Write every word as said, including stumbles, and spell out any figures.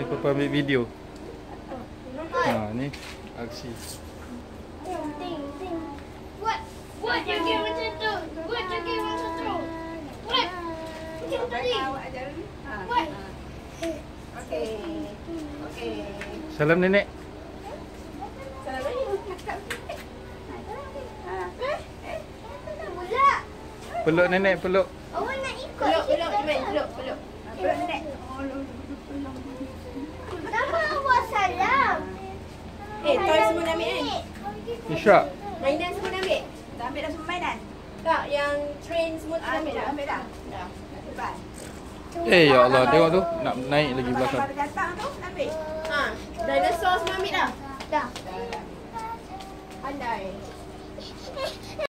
Papa ambil video. Ha, ni aksi. Ting, ting. Buat, buat joget macam tu. Buat joget macam tu. Buat. Macam tadi. Buat. Okey. Okey. Salam nenek. Salam lagi. Pula. Peluk nenek, peluk. Awak nak ikut. Peluk, peluk, Iman, peluk, peluk. Peluk nenek. Kenapa awak salam? Eh, toy semua nak ambil kan? Isyak. Mainan semua nak ambil? Dah ambil dah semua mainan? Tak, yang train semua tu dah ambil dah? Ambil dah. Dah. Cepat. Eh, ya Allah. Tengok tu. Nak naik lagi belakang. Pada datang tu, nak ambil? Ha, dinosaur semua ambil dah? Dah. Pandai.